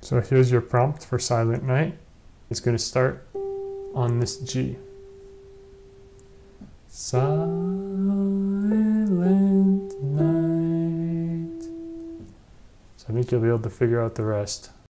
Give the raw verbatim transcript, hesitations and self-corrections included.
So here's your prompt for Silent Night. It's going to start on this G. Silent night. So I think you'll be able to figure out the rest.